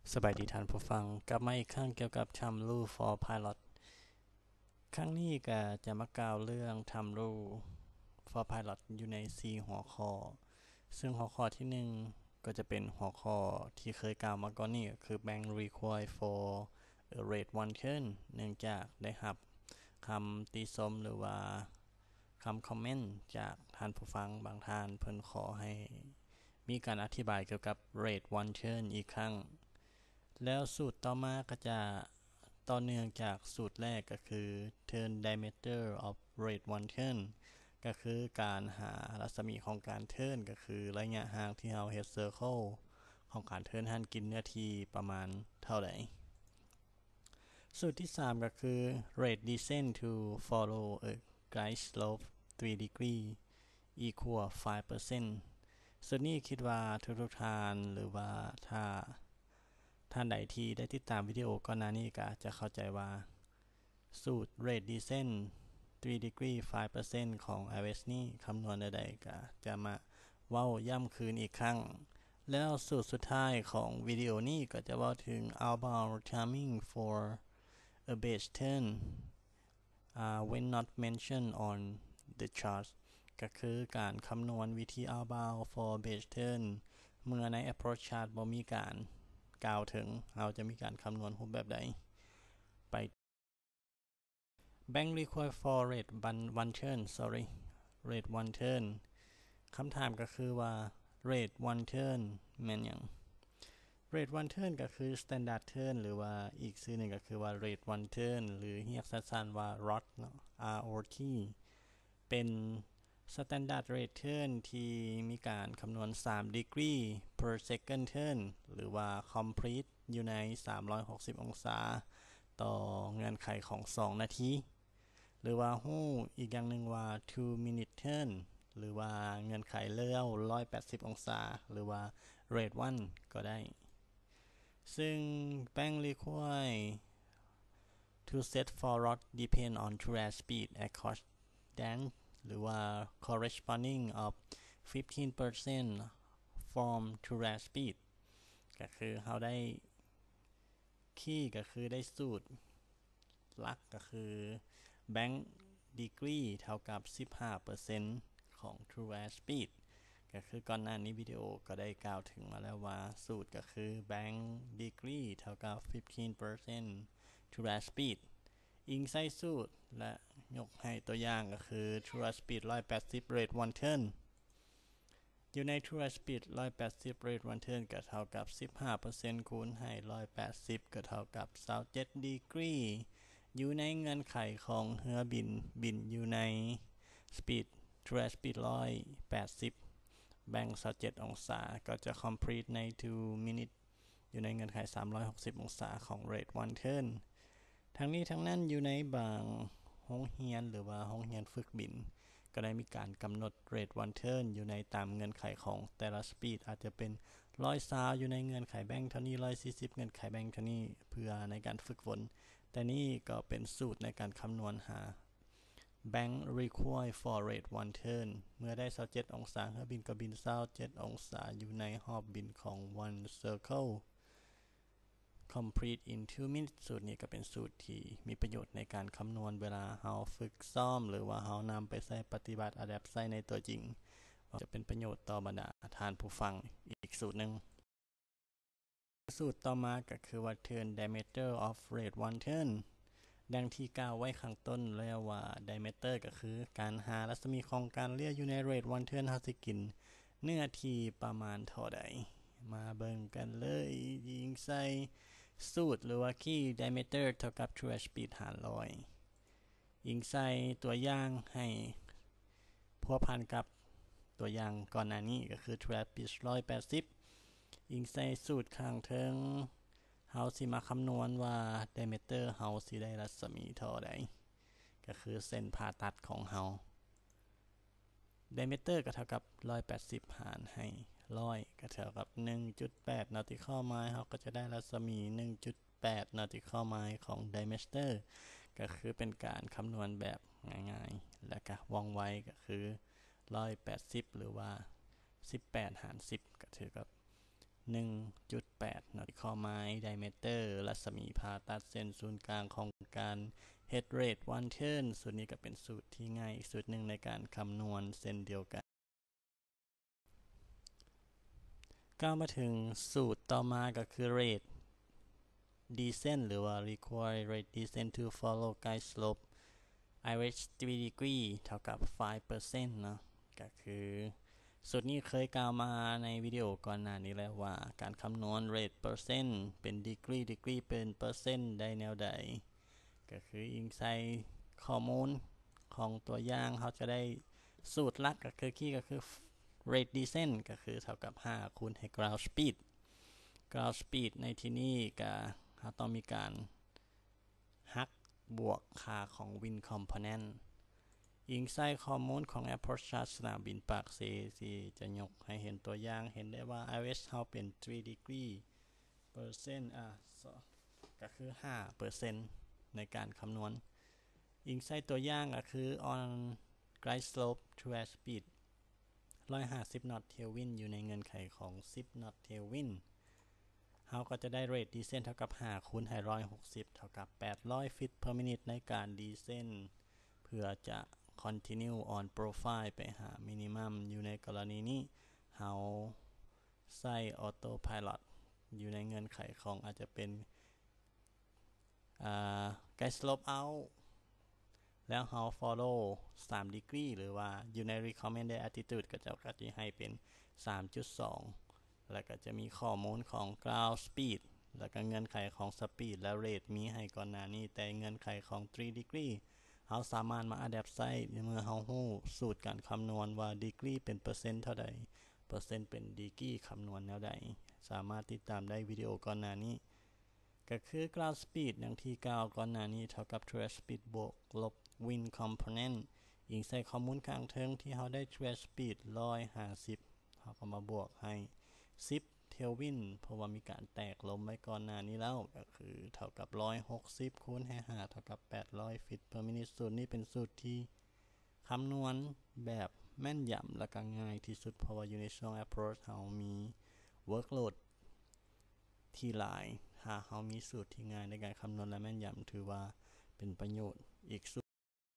สบายดีท่านผู้ฟังกลับมาอีกครั้งเกี่ยวกับทำรู for pilot ครั้งนี้ก็จะมากล่าวเรื่องทำรู for pilot อยู่ใน4หัวข้อซึ่งหัวข้อที่1ก็จะเป็นหัวข้อที่เคยกล่าวมาก่อนนี้คือ bank require for a rate one turn เนื่องจากได้รับคำติชมหรือว่าคำคอมเมนต์จากท่านผู้ฟังบางท่านเพิ่นขอให้มีการอธิบายเกี่ยวกับ rate one turn อีกครั้งแล้วสูตรต่อมาก็จะต่อเนื่องจากสูตรแรกก็คือ turn diameter of rate one turn ก็คือการหารัศมีของการเทิร์นก็คือระยะห่างที่เราเฮ็ด circle ของการเทิร์นหันกินเนื้อที่ประมาณเท่าไหร่สูตรที่3ก็คือ rate descent to follow a guide slope 3 degree equal 5%ส่วนนี้คิดว่าทุกท่านหรือว่าถ้าท่านใดที่ได้ติดตามวิดีโอก่อนหน้านี้ก็จะเข้าใจว่าสูตร rate descent 3 degree 5% ของ iOS นี้คำนวณใดๆก็จะมาเว้าย่ำคืนอีกครั้งแล้วสูตรสุดท้ายของวิดีโอนี้ก็จะเว้าถึง outbound timing for a base turn when not mentioned on the chart ก็คือการคำนวณวิธี outbound for base turn เมื่อใน approach chart บ่มีการกล่าวถึงเราจะมีการคำนวณรูปแบบใดไป Bank require for rate one turn rate one turn คำถามก็คือว่า rate one turn แม่นหยัง rate one turn ก็คือ standard turn หรือว่าอีกชื่อหนึ่งก็คือว่า rate one turn หรือเรียกสั้นๆว่า ROT ROT เป็น standard rate turn ที่มีการคำนวณ3 degree per second turn หรือว่า complete อยู่ใน360องศาต่อเงื่อนไขของ2นาทีหรือว่าฮู้อีกอย่างหนึ่งว่า 2 minute turn หรือว่าเงื่อนไขเลี้ยว180องศาหรือว่า rate one ก็ได้ซึ่ง Bank require to set for rod depend on track speed accordance หรือว่า corresponding of 15% from track speed ก็คือเราได้คีย์ก็คือได้สูตรหลักก็คือ bank degree เท่ากับ 15% ของ track speed ก็คือก่อนหน้านี้วิดีโอก็ได้กล่าวถึงมาแล้วว่าสูตรก็คือ bank degree เท่ากับ 15% track speed อิงใส่สูตรและยกให้ตัวอย่างก็คือ track speed 180 rate one turn อยู่ใน track speed 180 rate one turn ก็เท่ากับ 15% คูณให้180ก็เท่ากับ27 degree อยู่ในเงื่อนไขของเรือบินอยู่ใน speed track speed 180 แบ่ง27องศาก็จะ complete ใน2 minute อยู่ในเงื่อนไข360องศาของ rate one turn ทั้งนี้ทั้งนั้นอยู่ในบางโรงเรียนหรือว่าโรงเรียนฝึกบินก็ได้มีการกำหนด rate one turn อยู่ในตามเงื่อนไขของแต่ละ speed อาจจะเป็น120อยู่ในเงื่อนไขแบ่งเท่านี้140เงื่อนไขแบ่งเท่านี้เพื่อในการฝึกฝนแต่นี่ก็เป็นสูตรในการคำนวณหา Bank require for rate one turn เมื่อได้27องศาเรือบินก็บิน27องศาอยู่ในรอบบินของ one circle complete in 2 minutes สูตรนี้ก็เป็นสูตรที่มีประโยชน์ในการคำนวณเวลาเราฝึกซ้อมหรือว่าเรานำไปใช้ปฏิบัติ adapt ใช้ในตัวจริงจะเป็นประโยชน์ต่อบรรดาท่านผู้ฟังอีกสูตรหนึ่งสูตรต่อมาก็คือว่า turn diameter of rate one turn ดังที่กล่าวไว้ข้างต้นแล้วว่า diameter ก็คือการหารัศมีของการเลี้ยวอยู่ใน rate one turn เราสิกินเนื้อที่ประมาณเท่าใดมาเบิ่งกันเลยยิงใส่สูตรหรือว่าคีย์ diameter เท่ากับ track speed หาร100ยิงใส่ตัวอย่างให้พัวพันกับตัวอย่างก่อนหน้านี้ก็คือ track speed 180ยิงใส่สูตรข้างเทิงเฮาสิมาคำนวณว่า diameter เฮาสิได้รัศมีเท่าใดก็คือเส้นผ่าตัดของเฮา diameter ก็เท่ากับ180หารให้100ก็เท่ากับ 1.8 nautical mile เฮาก็จะได้รัศมี 1.8 nautical mile ของ diameter ก็คือเป็นการคำนวณแบบง่ายๆแล้วก็ว่องไวก็คือ180หรือว่า18หาร10ก็เท่ากับ 1.8 น็อตข้อไม้ diameter รัศมีผ่าตัดเส้นศูนย์กลางของการ head rate one turn สูตรนี้ก็เป็นสูตรที่ง่ายอีกสูตรหนึ่งในการคำนวณเส้นเดียวกันก้าวมาถึงสูตรต่อมาก็คือ rate descent หรือว่า require rate descent to follow guide slope average 3 degree เท่ากับ 5% เนาะก็คือสูตรนี้เคยกล่าวมาในวิดีโอก่อนหน้านี้แล้วว่าการคำนวณ rate เปอร์เซ็นต์เป็น degree เป็นเปอร์เซ็นต์ได้แนวใดก็คืออิงใส่ข้อมูลของตัวอย่างเขาจะได้สูตรหลักก็คือคีย์ก็คือ rate descent ก็คือเท่ากับ5คูณให้ ground speed ในที่นี้ก็เราต้องมีการหักบวกค่าของ wind component อิงใส่ข้อมูลของ approach chart สนามบินปากเซที่จะยกให้เห็นตัวอย่างเห็นได้ว่า average เราเป็น3 degree เปอร์เซ็นต์ก็คือ 5% ในการคำนวณอิงใส่ตัวอย่างก็คือ on glide slope to air speed 150 knot tailwind อยู่ในเงื่อนไขของ 10 knot tailwind เราก็จะได้ rate descent เท่ากับ5คูณให้160เท่ากับ800 feet per minute ในการ descent เพื่อจะ continue on profile ไปหา minimum อยู่ในกรณีนี้เราใส่ autopilot อยู่ในเงื่อนไขของอาจจะเป็นguide slope out แล้วเรา follow 3 degree หรือว่าอยู่ใน recommended altitude ก็จะให้เป็น 3.2 แล้วก็จะมีข้อมูลของ ground speed แล้วก็เงื่อนไขของ speed และ rate มีให้ก่อนหน้านี้แต่เงื่อนไขของ3 degree เราสามารถมา adapt ใส่เมื่อเรารู้สูตรการคำนวณว่า degree เป็นเปอร์เซ็นต์เท่าใดเปอร์เซ็นต์เป็น degree คำนวณแนวใดสามารถติดตามได้วิดีโอก่อนหน้านี้ก็คือ ground speed อย่างที่กล่าวก่อนหน้านี้เท่ากับ trail speed บวกลบ wind component อิงใส่ข้อมูลข้างเทิงที่เราได้ trail speed 150เราก็มาบวกให้10 tailwind เพราะว่ามีการแตกลมไว้ก่อนหน้านี้แล้วก็คือเท่ากับ160คูณให้5เท่ากับ800 feet per minute สูตรนี้เป็นสูตรที่คำนวณแบบแม่นยำและก็ง่ายที่สุดเพราะว่าอยู่ในช่วง approach เรามี workload ที่หลายถ้าเรามีสูตรที่ง่ายในการคำนวณและแม่นยำถือว่าเป็นประโยชน์อีกสูตร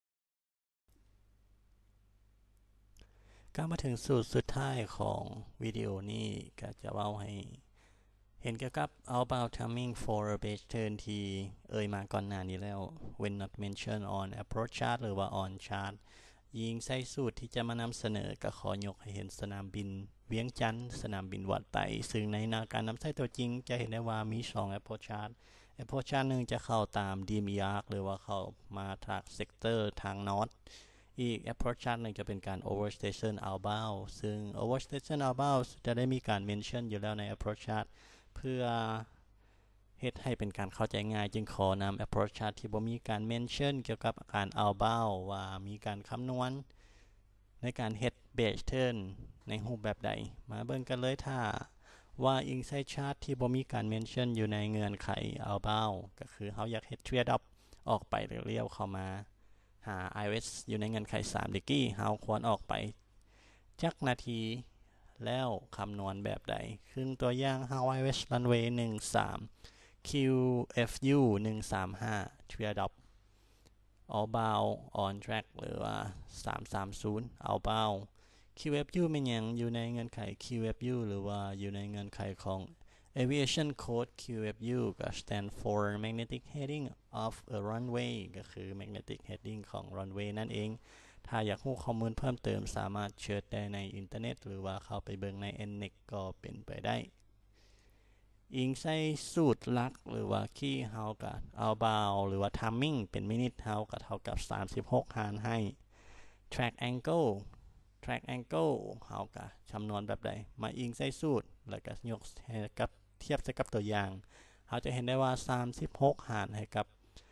ก็มาถึงสูตรสุดท้ายของวิดีโอนี้ก็จะเล่าให้เห็นเกี่ยวกับ outbound timing for a base turn ที่มาก่อนหน้านี้แล้ว when not mentioned on approach chart หรือว่า on chart ยิงใส่สูตรที่จะมานำเสนอก็ขอยกให้เห็นสนามบินเวียงจันทร์สนามบินวัดไต่ซึ่งในการนำใช้ตัวจริงจะเห็นได้ว่ามี2 approach chart approach chart หนึ่งจะเข้าตาม DMER หรือว่าเข้ามาทาง sector ทาง north อีก approach chart หนึ่งจะเป็นการ overstation outbound ซึ่ง overstation outbound จะได้มีการ mention อยู่แล้วใน approach chart เพื่อเฮ็ดให้เป็นการเข้าใจง่ายจึงขอนำ approach chart ที่บ่มีการ mention เกี่ยวกับการ outbound ว่ามีการคำนวณในการเฮ็ด base turn ในรูปแบบใดมาเบิ่งกันเลยถ้าว่าอิงใส่ชาร์ตที่บ่มีการ mention อยู่ในเงื่อนไข outbound ก็คือเฮาอยากเฮ็ด trade up ออกไปหรือเลี้ยวเข้ามาหา IWS อยู่ในเงื่อนไข3 degree เฮาควรออกไปจักนาทีแล้วคำนวณแบบใดคือตัวอย่าง IWS runway 13 QFU 135 trade up outbound on track หรือว่า330 outbound QFU เป็นอย่างอยู่ในเงื่อนไข QFU หรือว่าอยู่ในเงื่อนไขของ aviation code QFU ก็ stand for magnetic heading of a runway ก็คือ magnetic heading ของ runway นั่นเองถ้าอยากรู้ข้อมูลเพิ่มเติมสามารถเชิญได้ในอินเทอร์เน็ตหรือว่าเข้าไปเบิ่งใน NNET ก็เป็นไปได้อิงใส่สูตรหลักหรือว่าคีย์เฮากับ outbound หรือว่า timing เป็นมินิทเฮากับเท่ากับ36หารให้ track angle เฮากับคำนวณแบบใดมาอิงใส่สูตรแล้วก็ยกกับเทียบกับตัวอย่างเฮาจะเห็นได้ว่า36หารให้กับ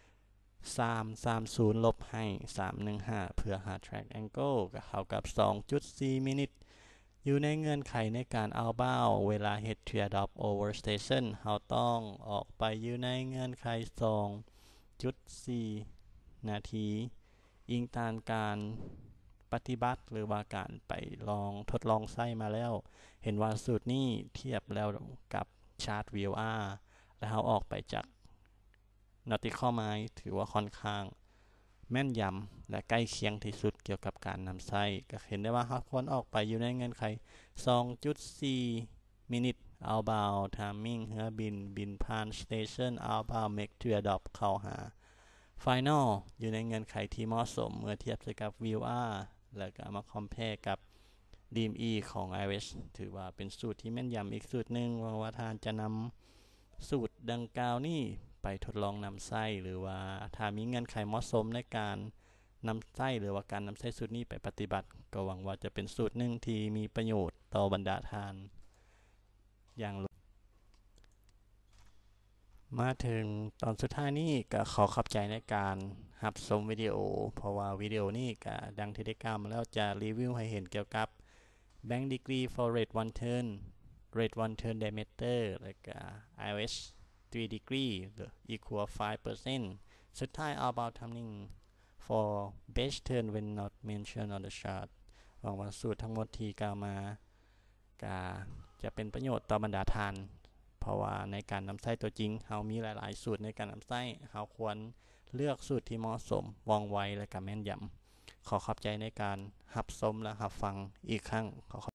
330ลบให้315เพื่อหา track angle ก็เท่ากับ 2.4 มินิทอยู่ในเงื่อนไขในการ outbound เวลา head trade up over station เราต้องออกไปอยู่ในเงื่อนไข 2.4 นาทีอิงตามการปฏิบัติหรือว่าการไปทดลองใช้มาแล้วเห็นว่าสูตรนี้เทียบแล้วกับชาร์ต VLR แล้วเราออกไปจาก nautical mile ถือว่าค่อนข้างแม่นยำและใกล้เคียงที่สุดเกี่ยวกับการนำไส้ก็เห็นได้ว่าเราควรออกไปอยู่ในเงื่อนไข 2.4 มินิท outbound timing เรือบินผ่าน station outbound make to adopt เข้าหา final อยู่ในเงื่อนไขที่เหมาะสมเมื่อเทียบกับ VR แล้วก็มา compare กับ DME ของ iOS ถือว่าเป็นสูตรที่แม่นยำอีกสูตรหนึ่งว่าท่านจะนำสูตรดังกล่าวนี้ไปทดลองนำไส้หรือว่าถ้ามีเงื่อนไขเหมาะสมในการนำไส้หรือว่าการนำไส้สูตรนี้ไปปฏิบัติก็หวังว่าจะเป็นสูตรหนึ่งที่มีประโยชน์ต่อบรรดาทานอย่างมาถึงตอนสุดท้ายนี้ก็ขอขอบใจในการรับชมวิดีโอเพราะว่าวิดีโอนี้ก็ดังที่ได้กล่าวมาแล้วจะรีวิวให้เห็นเกี่ยวกับ Bank Degree for Rate 1 Turn Rate 1 Turn Diameter แล้วก็ iOS 3 degree equal 5% สุดท้าย outbound timing for base turn when not mentioned on the chart หวังว่าสูตรทั้งหมดที่กล่าวมาก็จะเป็นประโยชน์ต่อบรรดาทานเพราะว่าในการนำไส้ตัวจริงเรามีหลายๆสูตรในการนำไส้เราควรเลือกสูตรที่เหมาะสมว่องไวและก็แม่นยำขอขอบใจในการรับชมและรับฟังอีกครั้ง